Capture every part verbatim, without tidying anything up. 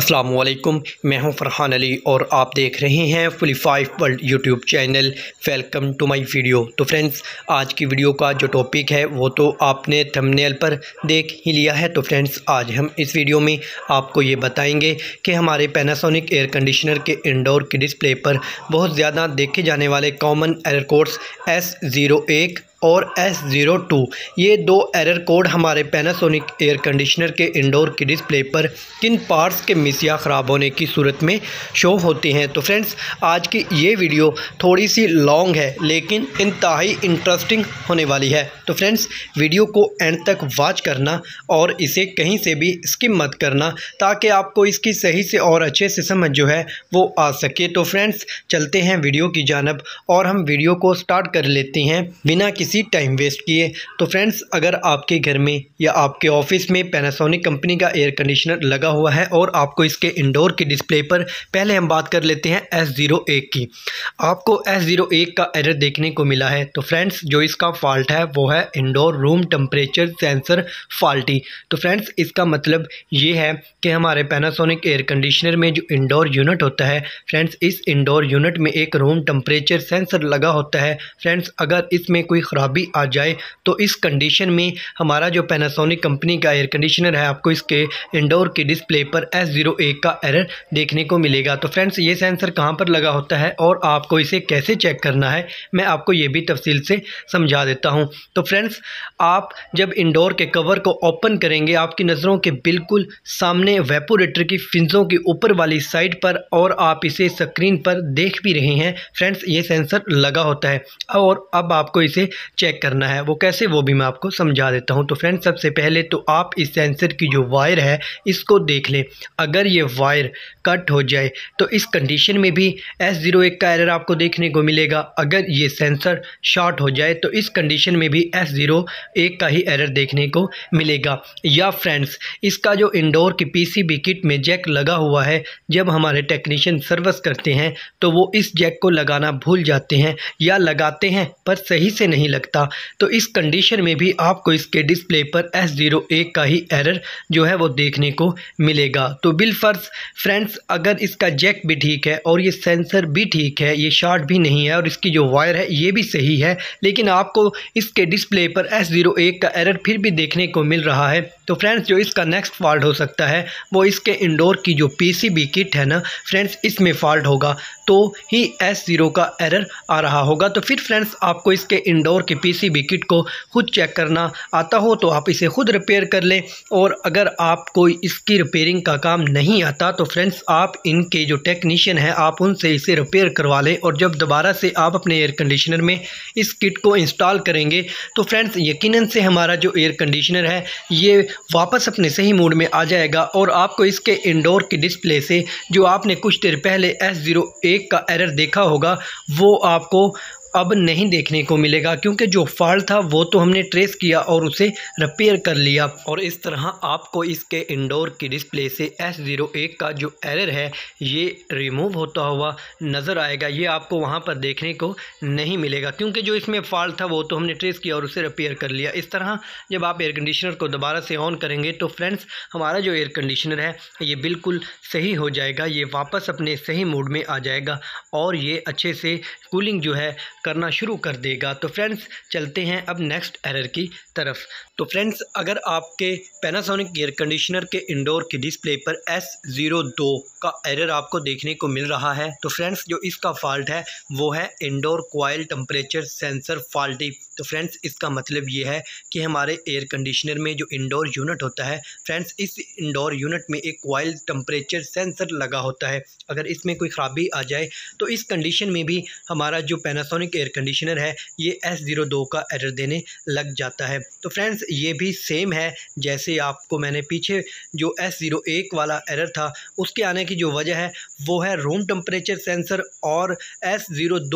अस्सलामुअलैकुम, मैं हूं फरहान अली और आप देख रहे हैं fully five world YouTube channel. Welcome to my video. तो फ्रेंड्स, आज की वीडियो का जो टॉपिक है वो तो आपने थंबनेल पर देख ही लिया है। तो फ्रेंड्स, आज हम इस वीडियो में आपको ये बताएंगे कि हमारे पैनासोनिक एयर कंडीशनर के इंडोर की डिस्प्ले पर बहुत ज़्यादा देखे जाने वाले common error codes S zero एक और एस ज़ीरो टू, ये दो एरर कोड हमारे पैनासोनिक एयर कंडीशनर के इंडोर की डिस्प्ले पर किन पार्ट्स के मिस या ख़राब होने की सूरत में शो होते हैं। तो फ्रेंड्स, आज की ये वीडियो थोड़ी सी लॉन्ग है लेकिन इंतहाई इंटरेस्टिंग होने वाली है। तो फ्रेंड्स, वीडियो को एंड तक वॉच करना और इसे कहीं से भी स्किप मत करना ताकि आपको इसकी सही से और अच्छे से समझ जो है वो आ सके। तो फ्रेंड्स, चलते हैं वीडियो की जानब और हम वीडियो को स्टार्ट कर लेते हैं बिना किसी टाइम वेस्ट किए। तो फ्रेंड्स, अगर आपके घर में या आपके ऑफिस में पैनासोनिक कंपनी का एयर कंडीशनर लगा हुआ है और आपको इसके इंडोर की डिस्प्ले पर, पहले हम बात कर लेते हैं एस ज़ीरो एक की। आपको एस ज़ीरो एक का एरर देखने को मिला है। तो फ्रेंड्स, जो इसका फॉल्ट है वो है indoor room temperature sensor faulty. तो फ्रेंड्स, इसका मतलब ये है कि हमारे पैनासोनिक एयर कंडीशनर में जो इंडोर यूनिट होता है फ्रेंड्स, इस इंडोर यूनिट में एक रूम टेम्परेचर सेंसर लगा होता है। फ्रेंड्स, अगर इसमें कोई खराबी आ जाए तो इस कंडीशन में हमारा जो पैनासोनिक कंपनी का एयर कंडीशनर है, आपको इसके इंडोर की डिस्प्ले पर एस ज़ीरो एक का एरर देखने को मिलेगा। तो फ्रेंड्स, ये सेंसर कहाँ पर लगा होता है और आपको इसे कैसे चेक करना है, मैं आपको ये भी तफसील से समझा देता हूँ। तो फ्रेंड्स, आप जब इंडोर के कवर को ओपन करेंगे, आपकी नज़रों के बिल्कुल सामने वेपोरेटर की फिंजों की ऊपर वाली साइड पर, और आप इसे स्क्रीन पर देख भी रहे हैं फ्रेंड्स, ये सेंसर लगा होता है। और अब आपको इसे चेक करना है, वो कैसे वो भी मैं आपको समझा देता हूं। तो फ्रेंड्स, सबसे पहले तो आप इस सेंसर की जो वायर है इसको देख लें। अगर ये वायर कट हो जाए तो इस कंडीशन में भी एस ज़ीरो एक का एरर आपको देखने को मिलेगा। अगर ये सेंसर शॉर्ट हो जाए तो इस कंडीशन में भी एस ज़ीरो एक का ही एरर देखने को मिलेगा। या फ्रेंड्स, इसका जो इंडोर की पीसीबी किट में जैक लगा हुआ है, जब हमारे टेक्नीशियन सर्विस करते हैं तो वो इस जैक को लगाना भूल जाते हैं या लगाते हैं पर सही से नहीं लगता। तो इस कंडीशन में भी आपको इसके डिस्प्ले पर एस ज़ीरो एक का ही एरर जो है वो देखने को मिलेगा। तो बिलफर्ज फ्रेंड्स, अगर इसका जैक भी ठीक है और ये सेंसर भी ठीक है, ये शॉर्ट भी नहीं है और इसकी जो वायर है ये भी सही है, लेकिन आपको इसके डिस्प्ले पर एस ज़ीरो एक का एरर फिर भी देखने को मिल रहा है, तो फ्रेंड्स, जो इसका नेक्स्ट फॉल्ट हो सकता है वो इसके इंडोर की जो पीसीबी किट है ना फ्रेंड्स, इसमें फॉल्ट होगा तो ही एस ज़ीरो का एरर आ रहा होगा। तो फिर फ्रेंड्स, आपको इसके इंडोर की पीसीबी किट को खुद चेक करना आता हो तो आप इसे खुद रिपेयर कर लें, और अगर आपको इसकी रिपेयरिंग का काम नहीं आता तो फ्रेंड्स, आप इनके जो टेक्नीशियन हैं आप उनसे इसे रिपेयर करवा लें। और जब दोबारा से आप अपने एयर कंडीशनर में इस किट को इंस्टॉल करेंगे तो फ्रेंड्स, यकीनन से हमारा जो एयर कंडीशनर है ये वापस अपने सही मूड में आ जाएगा और आपको इसके इंडोर की डिस्प्ले से जो आपने कुछ देर पहले एस ज़ीरो एक का एरर देखा होगा वो आपको अब नहीं देखने को मिलेगा, क्योंकि जो फॉल्ट था वो तो हमने ट्रेस किया और उसे रिपेयर कर लिया। और इस तरह आपको इसके इंडोर की डिस्प्ले से एस ज़ीरो एक का जो एरर है ये रिमूव होता हुआ नज़र आएगा। ये आपको वहाँ पर देखने को नहीं मिलेगा, क्योंकि जो इसमें फॉल्ट था वो तो हमने ट्रेस किया और उसे रिपेयर कर लिया। इस तरह जब आप एयर कंडीशनर को दोबारा से ऑन करेंगे तो फ्रेंड्स, हमारा जो एयर कंडीशनर है ये बिल्कुल सही हो जाएगा, ये वापस अपने सही मूड में आ जाएगा और ये अच्छे से कूलिंग जो है करना शुरू कर देगा। तो फ्रेंड्स, चलते हैं अब नेक्स्ट एरर की तरफ। तो फ्रेंड्स, अगर आपके पैनासोनिक एयर कंडीशनर के इंडोर की डिस्प्ले पर एस ज़ीरो दो का एरर आपको देखने को मिल रहा है तो फ्रेंड्स, जो इसका फॉल्ट है वो है indoor coil temperature sensor faulty. तो फ्रेंड्स, इसका मतलब ये है कि हमारे एयर कंडीशनर में जो इंडोर यूनिट होता है फ्रेंड्स, इस इंडोर यूनिट में एक कॉइल टेम्परेचर सेंसर लगा होता है। अगर इसमें कोई ख़राबी आ जाए तो इस कंडीशन में भी हमारा जो पैनासोनिक एयर कंडीशनर है ये एस ज़ीरो दो का एरर देने लग जाता है। तो फ्रेंड्स, ये भी सेम है जैसे आपको मैंने पीछे जो एस ज़ीरो एक वाला एरर था उसके आने की जो वजह है वो है रूम टेम्परेचर सेंसर, और एस ज़ीरो दो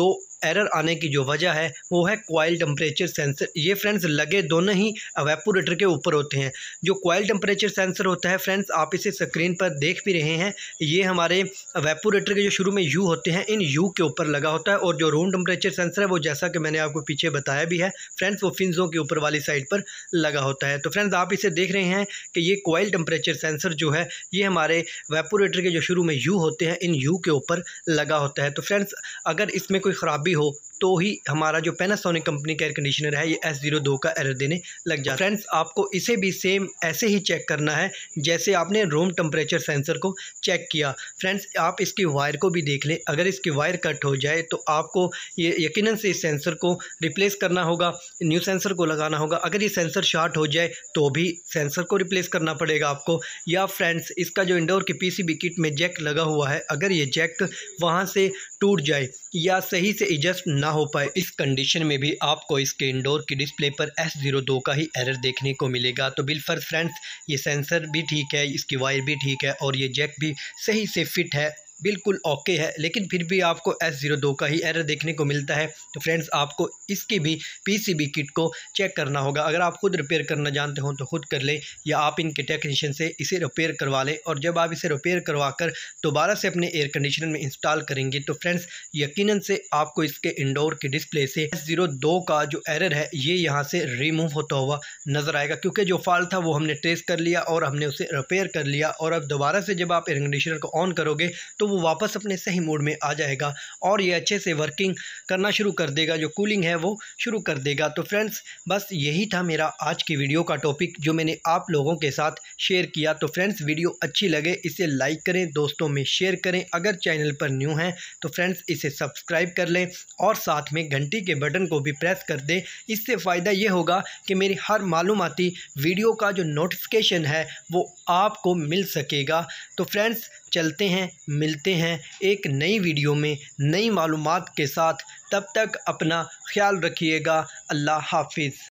एरर आने की जो वजह है वो है कॉइल टेम्परेचर सेंसर। ये फ्रेंड्स लगे दोनों ही एवेपोरेटर के ऊपर होते हैं। जो कॉइल टेम्परेचर सेंसर होता है फ्रेंड्स, आप इसे स्क्रीन पर देख भी रहे हैं, ये हमारे एवेपोरेटर के जो शुरू में यू होते हैं, इन यू के ऊपर लगा होता है। और जो रूम टेम्परेचर सेंसर है वो जैसा कि मैंने आपको पीछे बताया भी है फ्रेंड्स, वो फिंजों के ऊपर वाली साइड पर लगा होता है। तो फ्रेंड्स आप इसे देख रहे हैं कि ये कॉइल टेम्परेचर सेंसर जो है ये हमारे एवेपोरेटर के जो शुरू में यू होते हैं, इन यू के ऊपर लगा होता है। तो फ्रेंड्स अगर इसमें कोई ख़राबी हो तो ही हमारा जो पैनासोनिक कंपनी का एयर कंडीशनर है ये एस ज़ीरो टू का एरर देने लग जाता है। फ्रेंड्स आपको इसे भी सेम ऐसे ही चेक करना है जैसे आपने रूम टेम्परेचर सेंसर को चेक किया। फ्रेंड्स आप इसकी वायर को भी देख लें, अगर इसकी वायर कट हो जाए तो आपको ये यकीनन से इस सेंसर को रिप्लेस करना होगा, न्यू सेंसर को लगाना होगा। अगर ये सेंसर शॉर्ट हो जाए तो भी सेंसर को रिप्लेस करना पड़ेगा आपको। या फ्रेंड्स इसका जो इंडोर की पीसीबी किट में जैक लगा हुआ है, अगर ये जैक वहाँ से टूट जाए या सही से एडजस्ट ना हो पाए, इस कंडीशन में भी आपको इसके इंडोर की डिस्प्ले पर एस ज़ीरो टू का ही एरर देखने को मिलेगा। तो बिलफर्ज फ्रेंड्स ये सेंसर भी ठीक है, इसकी वायर भी ठीक है और ये जैक भी सही से फिट है, बिल्कुल ओके है, लेकिन फिर भी आपको एस ज़ीरो टू का ही एरर देखने को मिलता है। तो फ्रेंड्स आपको इसकी भी पीसीबी किट को चेक करना होगा। अगर आप खुद रिपेयर करना जानते हो तो खुद कर लें या आप इनके टेक्नीशियन से इसे रिपेयर करवा लें। और जब आप इसे रिपेयर करवा कर दोबारा से अपने एयर कंडीशनर में इंस्टॉल करेंगे तो फ्रेंड्स यकीनन से आपको इसके इंडोर की डिस्प्ले से एस ज़ीरो टू का जो एरर है ये यहाँ से रिमूव होता हुआ नज़र आएगा, क्योंकि जो फॉल्ट था वो हमने ट्रेस कर लिया और हमने उसे रिपेयर कर लिया। और अब दोबारा से जब आप एयर कंडीशनर को ऑन करोगे तो वो वापस अपने सही मोड में आ जाएगा और ये अच्छे से वर्किंग करना शुरू कर देगा, जो कूलिंग है वो शुरू कर देगा। तो फ्रेंड्स बस यही था मेरा आज की वीडियो का टॉपिक जो मैंने आप लोगों के साथ शेयर किया। तो फ्रेंड्स वीडियो अच्छी लगे इसे लाइक करें, दोस्तों में शेयर करें। अगर चैनल पर न्यू हैं तो फ्रेंड्स इसे सब्सक्राइब कर लें और साथ में घंटी के बटन को भी प्रेस कर दें। इससे फ़ायदा ये होगा कि मेरी हर मालूमाती वीडियो का जो नोटिफिकेशन है वो आपको मिल सकेगा। तो फ्रेंड्स चलते हैं, मिलते हैं एक नई वीडियो में नई मालूमात के साथ। तब तक अपना ख्याल रखिएगा। अल्लाह हाफिज़।